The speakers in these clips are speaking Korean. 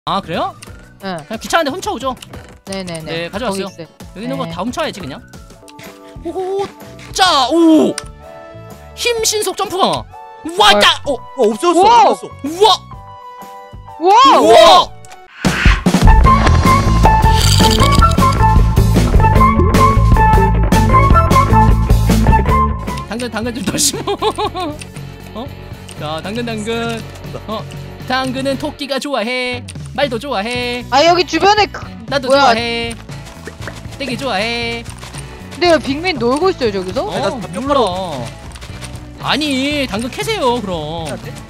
아 그래요? 응. 그냥 귀찮은데 훔쳐오죠. 네네네. 네 가져왔어요. 여기 있는 거 네. 다 훔쳐야지 그냥. 오호 짜 오. 힘 신속 점프 강화. 왔다. 없어졌어. 우와! 없어졌어. 우와. 우와! 우와. 당근 좀 더 심어. 자 당근. 당근은 토끼가 좋아해. 말도 좋아해. 아 여기 주변에 나도 뭐야? 좋아해. 되게 좋아해. 근데 왜 빅민 놀고 있어요 저기서? 몰라. 아니 당근 캐세요 그럼.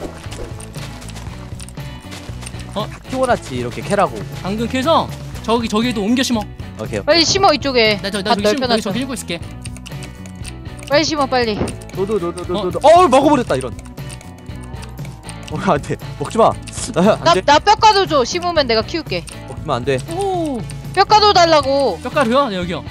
키워놨지 이렇게 캐라고. 당근 캐서 저기도 옮겨 심어. 오케이. 빨리 심어 이쪽에. 나 밭 저기 넓혀놨어. 저기 밀고 있을게. 빨리 심어 빨리. 너도. 먹어버렸다 이런. 안돼. 먹지마. 안돼. 나 뼈가루 줘. 심으면 내가 키울게. 먹지마 안돼. 오 뼈가루 달라고. 뼈가루요? 네 여기요.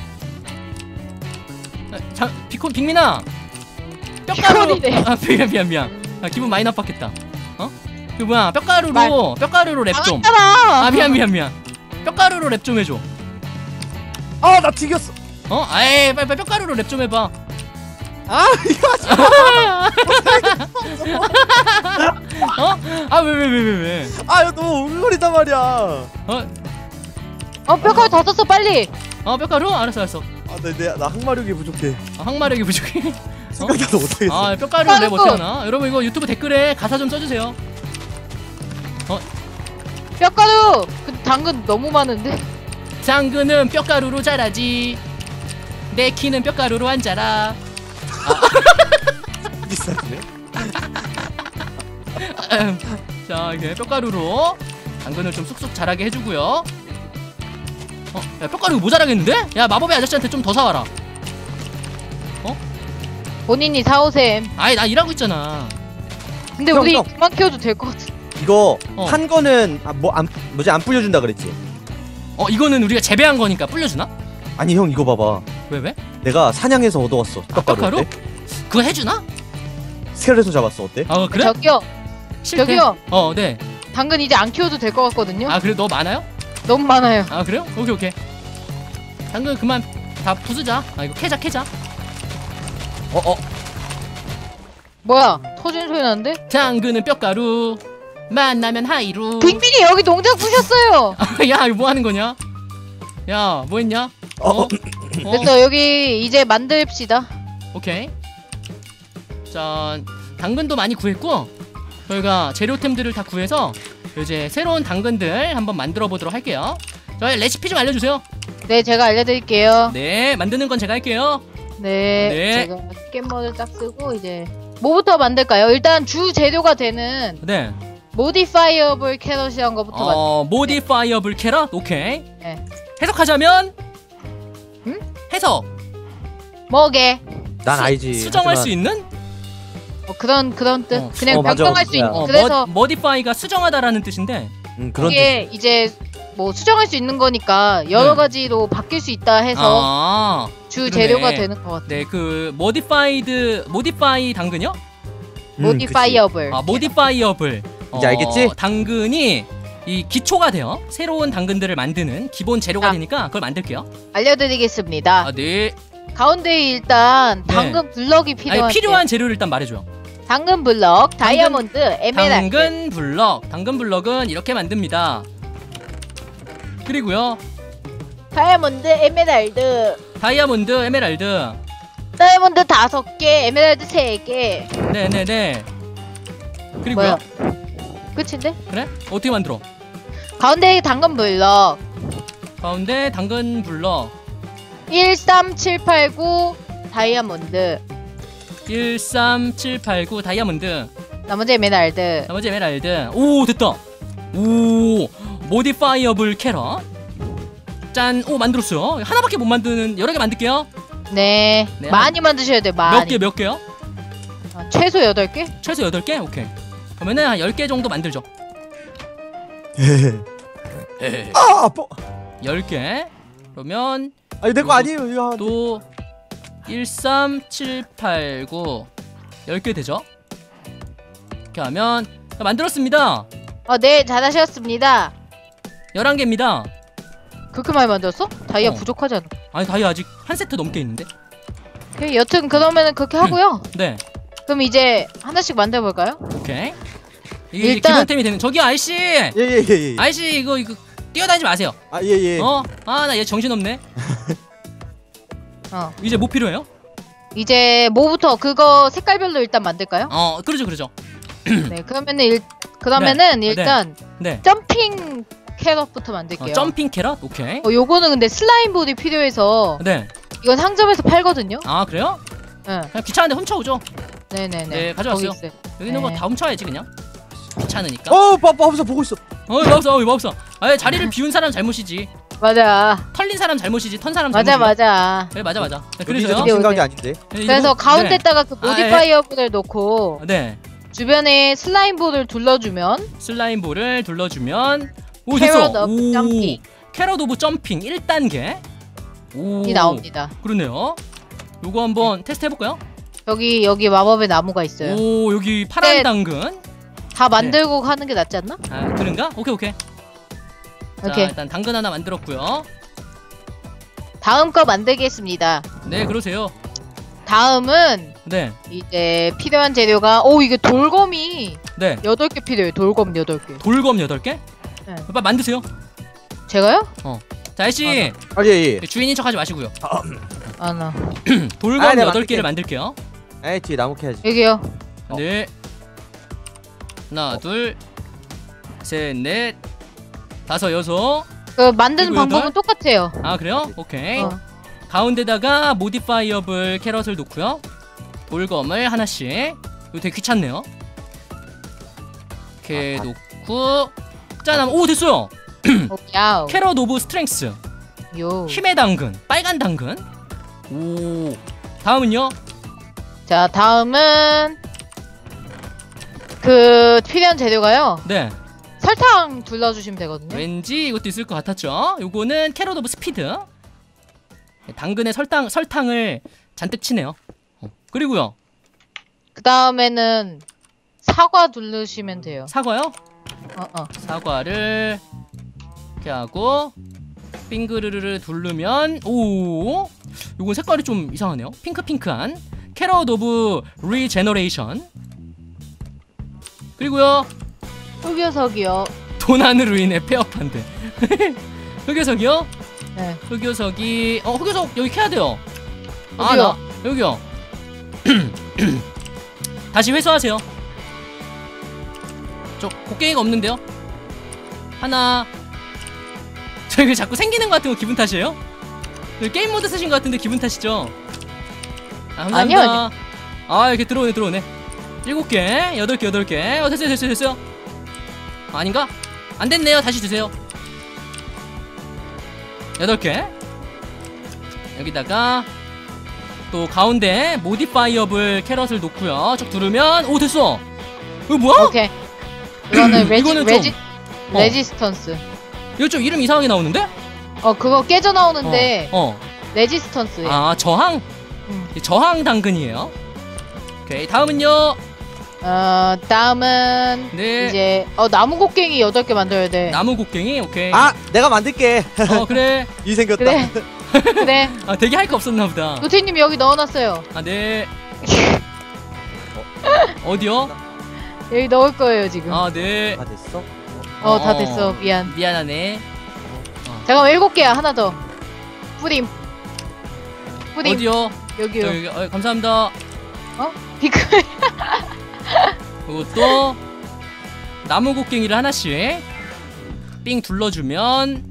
자 빅민아. 뼈가루. 피콜이네. 아 미안. 아 기분 많이 나빴겠다. 그 뭐야 뼈가루로 랩 좀. 나갔잖아. 미안. 뼈가루로 랩 좀 해줘. 나 튀겼어. 아이 빨리 뼈가루로 랩 좀 해봐. 이거 하지 마. 왜? 이거 너무 웅거리단 말이야. 뼈가루 다 썼어 빨리. 뼈가루? 알았어. 나 항마력이 부족해. 항마력이 부족해. 생각도 못하겠어. 뼈가루 랩 어떻게 하나? 여러분 이거 유튜브 댓글에 가사 좀 써주세요. 뼈가루. 근데 당근 너무 많은데. 당근은 뼈가루로 자라지. 내 키는 뼈가루로 안 자라. 비싸네. 자 이게 뼈가루로 당근을 좀 쑥쑥 자라게 해주고요. 야 뼈가루 모자라겠는데? 야 마법의 아저씨한테 좀 더 사와라. 본인이 사오셈. 아이 나 일하고 있잖아. 근데 형, 우리 형. 그만 키워도 될 것 같아. 이거 한 거는 안 뿌려준다 그랬지? 이거는 우리가 재배한 거니까 불려주나? 아니 형 이거 봐봐. 왜? 내가 사냥해서 얻어왔어. 뼈가루? 어때? 그거 해주나? 스켈레톤 잡았어. 어때? 그래? 저기요. 네. 당근 이제 안 키워도 될 것 같거든요. 그래 너 많아요? 너무 많아요. 그래요? 오케이. 당근 그만 다 부수자. 이거 캐자. 뭐야? 터진 소리 나는데? 당근은 뼈가루. 만나면 하이루. 빅민이 여기 농장 부셨어요. 야 이거 뭐 하는 거냐? 야 뭐 했냐? 됐어 여기 이제 만듭시다. 오케이. 자 당근도 많이 구했고 저희가 재료템들을 다 구해서 이제 새로운 당근들 한번 만들어 보도록 할게요. 저희 레시피 좀 알려주세요. 네 제가 알려드릴게요. 네 만드는 건 제가 할게요. 네. 제가 스캔머를 딱 쓰고 이제 뭐부터 만들까요? 일단 주 재료가 되는 네. 모디파이어블 캐럿이란 거부터 만들게요. 모디파이어블 캐럿? 오케이. 네. 해석하자면 응? 해석. 뭐게? 난 알지. 수정할 수 있는? 그런 뜻. 그냥 맞아. 변경할 수 있는. 어, 그래서 머디파이가 수정하다라는 뜻인데. 그런 이게 이제 뭐 수정할 수 있는 거니까 여러 가지로 바뀔 수 있다 해서 주 그러네. 재료가 되는 것 같아요. 네, 그 모디파이 당근이요? 모디파이어블. 모디파이어블. 이제 알겠지? 당근이 이 기초가 돼요. 새로운 당근들을 만드는 기본 재료가 아. 되니까 그걸 만들게요. 알려드리겠습니다. 네. 가운데에 일단 네. 당근 블럭이 필요한데. 필요한 재료를 일단 말해줘요. 당근 블럭, 다이아몬드, 에메랄드. 당근 블럭은 이렇게 만듭니다. 그리고요 다이아몬드, 에메랄드. 다이아몬드, 에메랄드. 다이아몬드 5개, 에메랄드 3개. 네네네. 그리고요. 뭐야? 끝인데? 그래? 어떻게 만들어? 가운데에 당근 블럭. 가운데 당근 블럭 1, 3, 7, 8, 9 다이아몬드. 1, 3, 7, 8, 9 다이아몬드. 나머지 에메랄드. 나머지 에메랄드. 오 됐다. 오 모디파이어블 캐럿. 짠. 오 만들었어요. 하나밖에 못 만드는 여러 개 만들게요. 네. 네, 많이 만드셔야 돼요. 많이. 몇 개요? 최소 8개? 최소 8개? 오케이. 그러면은 한 10개 정도 만들죠. 아파. 10개. 그러면 아니 내 거 아니에요. 이거 또 1, 3, 7, 8, 9 10개 되죠? 이렇게 하면 만들었습니다. 네, 잘하셨습니다. 11개입니다. 그렇게 많이 만들었어? 다이아 어. 부족하지 않아? 아니 다이아 아직 한 세트 넘게 있는데. 오케이, 여튼 그러면은 그렇게 하고요. 네. 그럼 이제 하나씩 만들어볼까요? 오케이. 이게 일단- 기본템이 되는. 저기 아이씨. 예예예. 아이씨 이거 뛰어다니지 마세요. 아 예예. 나 얘 정신없네. 이제 뭐 필요해요? 이제 뭐부터 그거 색깔별로 일단 만들까요? 그러죠. 네, 그러면은 일단 네. 점핑 캐럿부터 만들게요. 점핑 캐럿? 오케이. 요거는 근데 슬라임 볼이 필요해서 네. 이건 상점에서 팔거든요. 아 그래요? 네. 그냥 귀찮은데 훔쳐오죠. 네네네. 네, 가져왔어요. 거기 있어요. 여기 있는 거 네. 다 훔쳐야지 그냥. 귀찮으니까. 마법사 보고 있어. 마법사. 아예 자리를 비운 사람 잘못이지. 맞아. 털린 사람 잘못이지. 턴 사람 맞아 잘못이야. 맞아. 네, 맞아. 네, 우리 그래서요. 이제 정신각이 아닌데. 그래서 가운데다가 그 아, 모디파이어 볼을 놓고 네. 주변에 슬라임 볼을 둘러주면 슬라임 볼을 둘러주면 캐럿 됐어. 오브 점핑 캐럿 오브 점핑 1단계. 이 나옵니다. 그러네요. 요거 한번 테스트 해볼까요? 여기 마법의 나무가 있어요. 오, 여기 파란 네. 당근. 다 만들고 하는 게 낫지 않나? 아, 그런가? 오케이. 자, 오케이. 일단 당근 하나 만들었고요. 다음 거 만들겠습니다. 네, 그러세요. 다음은 네. 이제 필요한 재료가 이게 돌검이 네. 8개 필요해요. 돌검 8개. 돌검 8개? 네. 빨리 만드세요. 제가요? 자, 아저씨. 아 예예. 주인인 척 하지 마시고요. 나 돌검 아, 네, 8개를 만들게요. 만들게요. 에이 뒤에 나무 캐야지. 여기요. 네. 하나, 둘, 셋, 넷, 다섯, 여섯. 그 만드는 그리고 방법은 여덟? 똑같아요. 아, 그래요? 오케이. 어. 가운데다가 모디파이어블 캐럿을 놓고요. 돌검을 하나씩. 이거 되게 귀찮네요. 이렇게 놓고 짠! 오, 됐어요. 야우. 캐럿 오브 스트렝스. 요. 힘의 당근. 빨간 당근. 오. 다음은요? 자, 다음은 그 필요한 재료가요. 네. 설탕 둘러주시면 되거든요. 왠지 이것도 있을 것 같았죠. 요거는 캐럿 오브 스피드. 당근에 설탕을 잔뜩 치네요. 그리고요. 그 다음에는 사과 둘러주시면 돼요. 사과요? 어. 사과를 이렇게 하고 빙그르르르 두르면 오, 요건 색깔이 좀 이상하네요. 핑크한 캐럿 오브 리제너레이션. 그리고요 흑요석이요. 도난으로 인해 폐업한대. 흑요석이요? 네. 흑요석이 흑요석 여기 캐야 돼요. 어디요? 여기요. 다시 회수하세요. 저 곡괭이가 없는데요? 하나. 저 이거 자꾸 생기는 것 같은 거 기분 탓이에요? 게임 모드 쓰신 것 같은데 기분 탓이죠? 감사합니다. 아니요. 이렇게 들어오네. 7개, 8개. 됐어요. 아닌가? 안 됐네요. 다시 주세요. 8개. 여기다가 또 가운데 모디파이어블 캐럿을 놓고요. 쭉 두르면 됐어. 이거 뭐야? 오케이. 이거는 이거는 좀- 레지스턴스. 이거 좀 이름 이상하게 나오는데? 그거 깨져 나오는데 레지스턴스. 저항? 저항 당근이에요. 오케이, 다음은요. 다음은 네. 이제 나무 곡괭이 8개 만들어야 돼. 나무 곡괭이. 오케이. 아 내가 만들게. 그래. 이 생겼다. 그래. 그래. 되게 할 거 없었나 보다. 노티님 여기 넣어놨어요. 네. 어디요? 여기 넣을 거예요 지금. 네. 다 됐어? 다 됐어. 미안. 미안하네. 잠깐만 7개야. 하나 더. 뿌림. 어디요? 여기요. 여기, 감사합니다. 비크. 이것도 나무 곡괭이를 하나씩 삥 둘러주면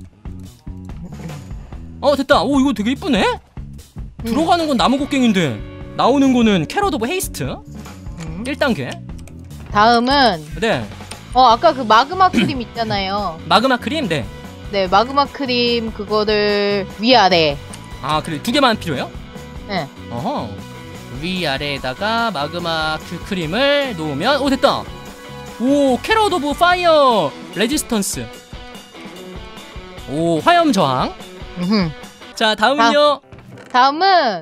됐다. 이거 되게 이쁘네. 들어가는 건 나무 곡괭인데 나오는 거는 캐럿 오브 헤이스트 1단계. 다음은 네. 아까 그 마그마 크림 있잖아요. 마그마 크림. 네. 네, 마그마 크림 그거를 위아래. 그래, 2개만 필요해요? 네. 어허. 위아래에다가 마그마 크림을 놓으면 됐다. 캐럿 오브 파이어 레지스턴스. 화염 저항. 자, 다음은요. 다음은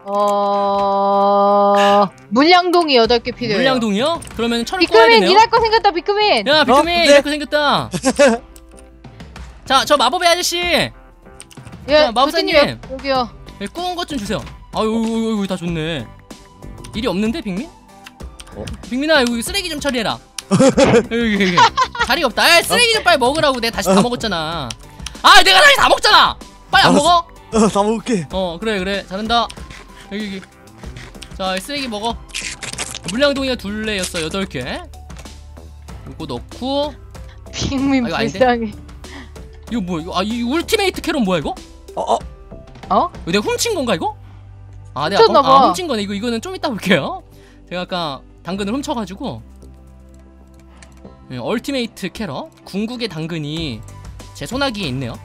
물량동이 8개 필요해요. 물량동이요? 그러면 철을 꺼야 비크민 되네요. 일할 거 생겼다. 비크민. 야, 비크민 네. 이렇게 생겼다. 자, 저 마법의 아저씨. 예, 자, 마법사님. 교수님, 여기요. 네, 구운 것 좀 주세요. 아유, 다 좋네. 일이 없는데, 빅민? 빅민아, 여기 쓰레기 좀 처리해라. 여기. 자리가 없다. 아, 쓰레기 좀 빨리 먹으라고. 내가 다시 다 먹었잖아. 아, 내가 다시 다 먹잖아. 빨리 안 알았어. 먹어? 다 먹을게. 그래. 잘한다. 여기. 자, 쓰레기 먹어. 물량동이가 둘레였어. 8개. 이거 넣고. 빅민 아, 이거 아닌데? 불쌍해. 이거 뭐야? 이거 이 울티메이트 캐럿 뭐야 이거? 어? 어? 이거 내가 훔친 건가 이거? 내가 훔쳤나봐. 훔친 거네. 이거는 좀 이따 볼게요. 제가 아까 당근을 훔쳐가지고. 얼티메이트 캐럿. 궁극의 당근이 제 소나기에 있네요.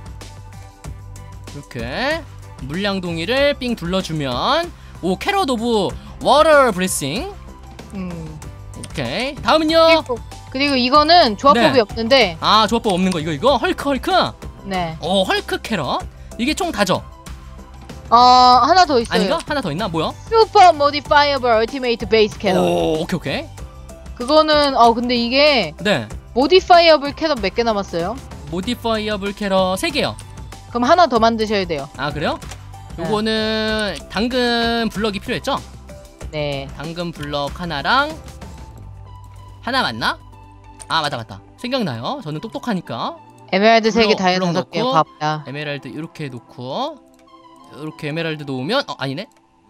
이렇게 물량동이를 삥 둘러주면 캐럿 오브 워터 브레싱. 오케이. 다음은요. 그리고 이거는 조합법이 네. 없는데. 조합법 없는 거 이거 헐크. 네. 헐크 캐럿. 이게 총 다죠? 하나 더 있어요. 아닌가? 하나 더 있나? 뭐야? 슈퍼 모디파이어블 얼티메이트 베이스 캐럿. 오케이. 그거는 근데 이게 네. 모디파이어블 캐럿 몇 개 남았어요? 모디파이어블 캐럿 3개요. 그럼 하나 더 만드셔야 돼요. 그래요? 네. 요거는 당근 블럭이 필요했죠? 네. 당근 블럭 하나랑 하나 맞나? 맞다. 생각나요. 저는 똑똑하니까. 에메랄드 3개, 블럭, 다이아 블럭 5개, 넣고. 밥야. 에메랄드 이렇게 놓고 이렇게 에메랄드 놓으면 아니네.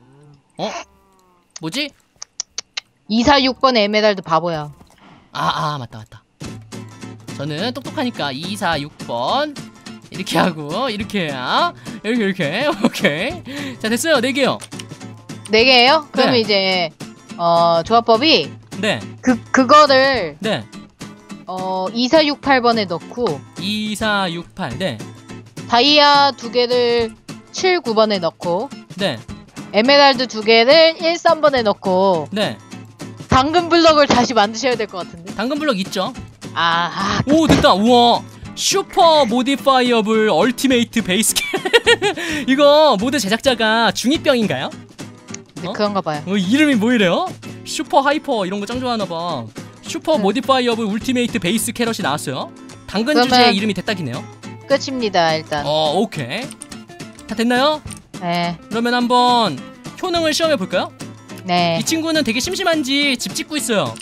뭐지? 2, 4, 6번 에메랄드 바보야. 맞다. 저는 똑똑하니까 2, 4, 6번 이렇게 하고 이렇게 해야 이렇게 오케이. 자, 됐어요. 4개요. 4개예요? 그러면 네. 이제 조합법이 네. 그거를 네. 2, 4, 6, 8번에 넣고 2, 4, 6, 8. 네. 다이아 2개를 7, 9번에 넣고 네. 에메랄드 2개를 1, 3번에 넣고 네. 당근 블럭을 다시 만드셔야 될 것 같은데. 당근 블럭 있죠? 그 오, 됐다. 우와. 슈퍼 모디파이어블 얼티메이트 베이스 이거 모드 제작자가 중2병인가요? 그런가 봐요. 이름이 뭐 이래요? 슈퍼 하이퍼 이런 거 짱 좋아하나 봐. 슈퍼 모디파이어블 울티메이트 베이스 캐럿이 나왔어요. 당근 그러면- 주제에 이름이 대딱이네요. 끝입니다, 일단. 오케이. 다 됐나요? 네. 그러면 한번 효능을 시험해 볼까요? 네. 이 친구는 되게 심심한지 집 짓고 있어요.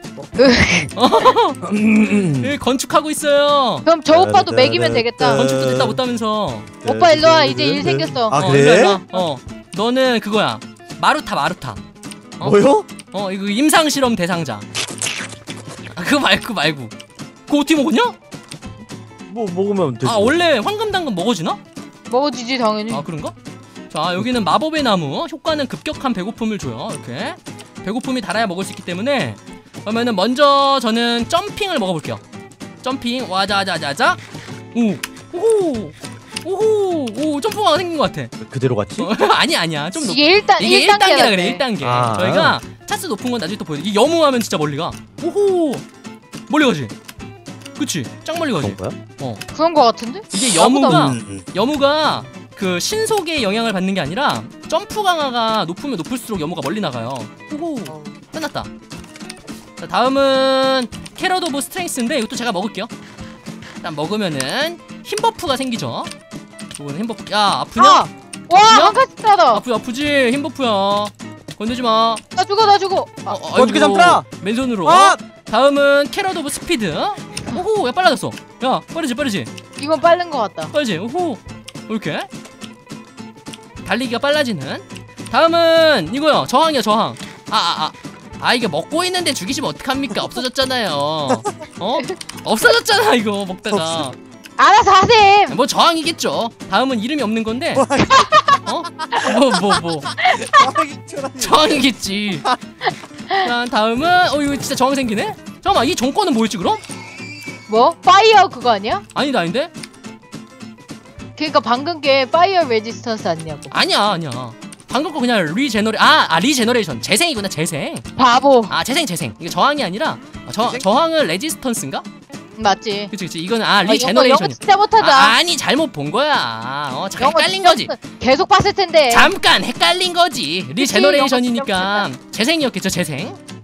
건축하고 있어요. 그럼 저 오빠도 먹이면 되겠다. 건축도 됐다 못하면서. 오빠 일로 와. 이제 일 생겼어. 그래? 일로 와. 너는 그거야. 마루타. 뭐요? 이거 임상 실험 대상자. 그거 말고. 그거 어떻게 먹었냐? 뭐 먹으면 되지. 원래 황금 당근 먹어지나? 먹어지지 당연히. 그런가? 자, 여기는 마법의 나무. 효과는 급격한 배고픔을 줘요. 이렇게 배고픔이 달아야 먹을 수 있기 때문에. 그러면은 먼저 저는 점핑을 먹어볼게요. 점핑 와자자자자. 오호 점프가 생긴 것 같아. 그대로 갔지? 아니야 좀 높. 이게 1단계라 그래. 1단계. 아. 저희가 차스 높은 건 나중에 또 보여드릴게요. 이 여무하면 진짜 멀리 가. 오호 멀리 가지. 그치? 짱 멀리 가지. 그런 거야? 그런 거 같은데? 이게 나보다 여무가 그 신속의 영향을 받는 게 아니라 점프 강화가 높으면 높을수록 여무가 멀리 나가요. 오호 끝났다. 자, 다음은 캐럿 오브 스트렝스인데 이것도 제가 먹을게요. 일단 먹으면은 힘 버프가 생기죠. 이거는 힘 버프. 야, 아프냐? 와, 아프냐? 한 가지 따다. 아프지. 힘 버프야. 건들지 마. 나 죽어. 어떻게 잡더라? 맨손으로. 아! 다음은 캐럿 오브 스피드. 오호, 야 빨라졌어. 야, 빠르지. 이건 빠른 거 같다. 빠르지. 오호. 이렇게 달리기가 빨라지는. 다음은 이거요. 저항이야, 저항. 이게 먹고 있는데 죽이시면 어떡합니까? 없어졌잖아요. 없어졌잖아 이거 먹다가. 알아서 하셈. 뭐 저항이겠죠. 다음은 이름이 없는 건데. 뭐. 저항이겠지. 자, 다음은 이거 진짜 저항 생기네. 잠깐만, 이 정권은 뭐였지 그럼? 뭐? 파이어 그거 아니야? 아닌데? 그러니까 방금 게 파이어 레지스턴스 아니냐고. 아니야. 방금 거 그냥 리제너레이션. 재생이구나, 재생. 바보. 재생. 이게 저항이 아니라 저항은 레지스턴스인가? 맞지. 그치. 이거는 영어 리제너레이션. 진짜 못하다. 아니 잘못 본 거야. 잠깐 영어 헷갈린 진짜 거지. 계속 봤을 텐데. 잠깐 헷갈린 거지. 리제너레이션이니까 재생이었겠죠, 재생.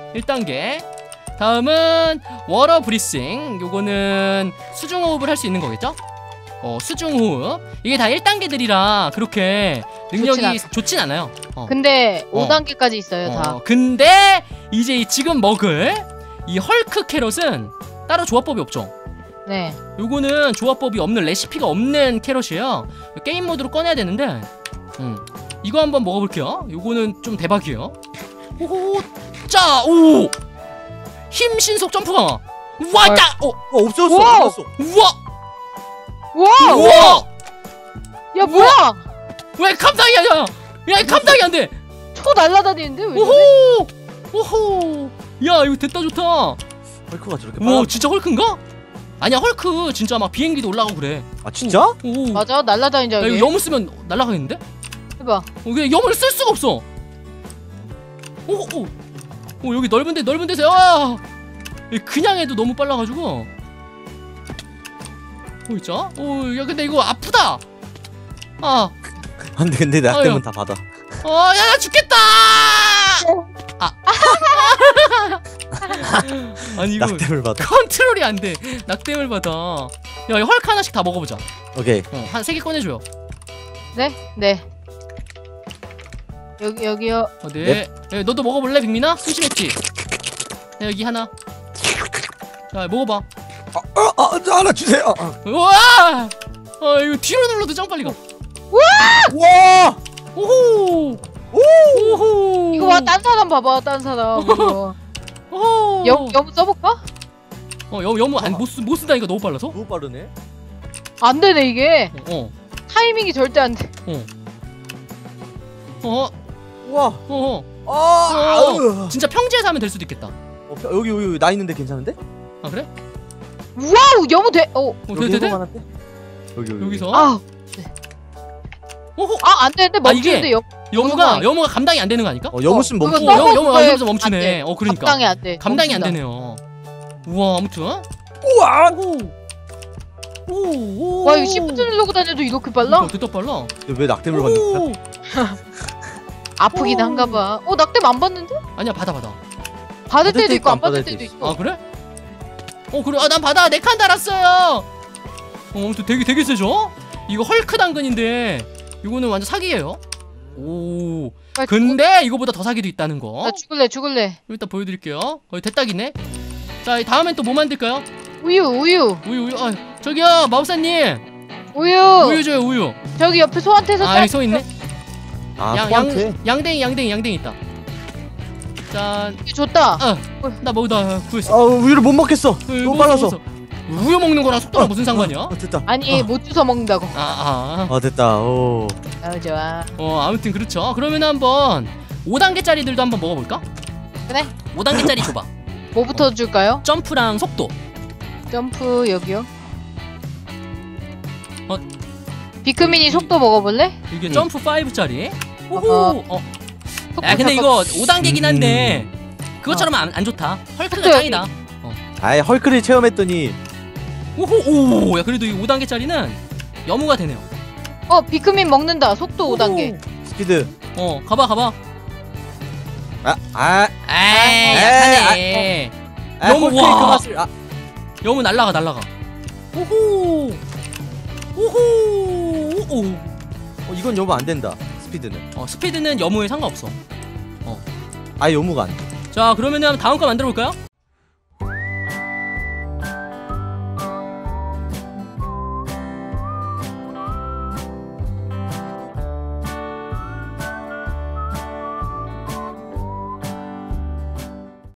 1단계. 다음은 워터 브리싱. 요거는 수중호흡을 할 수 있는 거겠죠? 수중호흡. 이게 다 1단계들이라 그렇게 능력이 좋진 않아요. 근데 5단계까지 있어요 다. 근데 이제 지금 먹을 이 헐크 캐럿은 따로 조합법이 없죠. 네. 요거는 조합법이 없는, 레시피가 없는 캐럿이에요. 게임 모드로 꺼내야 되는데 이거 한번 먹어볼게요. 요거는 좀 대박이에요. 오호, 짜, 오, 힘 신속 점프 강화. 우와, 짜, 없어졌어. 우와! 없어졌어. 우와, 우와! 우와, 야 뭐야? 왜 감당이 안 돼? 야, 감당이 안 돼. 초 날라다니는데 왜? 오호, 오호, 야, 이거 됐다 좋다. 헐크가 저렇게 우와, 빨라. 진짜 헐크인가? 아니야, 헐크 진짜 막 비행기도 올라가고 그래. 아 진짜? 오, 맞아 날라다니자 야, 이게. 이거 염을 쓰면 날아가겠는데? 해봐. 그냥 염을 쓸 수가 없어. 오, 여기 넓은 데서, 야! 그냥 해도 너무 빨라가지고. 있자. 야, 근데 이거 아프다. 안돼 근데 나 아유. 때문에 다 받아. 야, 나 죽겠다. 아니 이거 낙뎀을 받아. 컨트롤이 안 돼. 낙뎀을 받아. 야, 이 헐크 하나씩 다 먹어보자. 오케이. 한 3개 꺼내줘요. 네. 여기요. 네. 야, 너도 먹어볼래, 빅민아? 심심했지? 야, 여기 하나. 자, 먹어봐. 하나 주세요. 우와! 이거 뒤로 눌러도 짱 빨리 가. 와! 오호! 오호! 이거 봐, 딴 사람 봐봐, 딴 사람. 이거. 오호! 염 써볼까? 여무 못 쓴다니까 너무 빨라서? 너무 빠르네. 안 되네 이게. 어. 타이밍이 절대 안 돼. 우와. 어. 진짜 평지에서 하면 될 수도 있겠다. 여기 나 있는데 괜찮은데? 아, 그래? 와우, 염무 돼. 돼? 여기서? 오호! 안 되는데 멈추는데 여무가 감당이 안 되는 거 아닐까? 여무 쓰면 그거 멈추네. 써먹- 여무가 거에 여기서 멈추네. 그러니까. 감당이 안 돼. 감당이 안 멈춘다. 되네요. 우와, 아무튼. 우와. 오. 와, 이거 시프트 누르고 다녀도 이렇게 빨라? 됐다 빨라. 왜 낙뎀을 받는 거야? 오. 아프긴 오. 한가 봐. 낙뎀 안 받는데? 아니야, 받아. 받을 때도 있고 안 받을 받을 때도 때도 있어. 있어. 아, 그래? 그래. 난 받아. 4칸 달았어요. 아무튼 되게 세죠? 이거 헐크 당근인데 이거는 완전 사기예요. 오. 아, 근데 이거보다 더 사기도 있다는 거. 나 죽을래. 일단 보여드릴게요. 됐다기네. 자, 다음엔 또 뭐 만들까요? 우유. 우유. 저기요, 마법사님. 우유. 우유 줘요, 우유. 저기 옆에 소한테서 여기 소 있네. 소한테. 양댕이 있다. 짠. 줬다. 나 구했어. 우유를 못 먹겠어. 너무 빨라서. 먹었어. 우유 먹는 거랑 속도랑 무슨 상관이야? 됐다. 아니 못 주워 먹는다고. 됐다. 오. 좋아. 아무튼 그렇죠. 그러면 한번 5단계짜리들도 한번 먹어볼까? 그래. 5단계짜리 줘봐. 뭐부터 줄까요? 점프랑 속도. 점프 여기요. 어. 비크민이 속도 먹어볼래? 이게 점프 5짜리. 어허. 야, 근데 이거 5단계긴 한데 그것처럼 안 좋다. 헐크가 근데 짱이다. 헐크를 체험했더니 오호. 야, 그래도 이 5단계짜리는 여무가 되네요. 비크민 먹는다. 속도 5단계. 스피드. 가봐. 에이, 약하네. 너무 헐크의 와. 그 맛을. 여무 날라가. 오호. 이건 여무 안 된다. 스피드는. 스피드는 여무에 상관없어. 아예 여무가 안 돼. 자, 그러면은 다음 거 만들어 볼까요?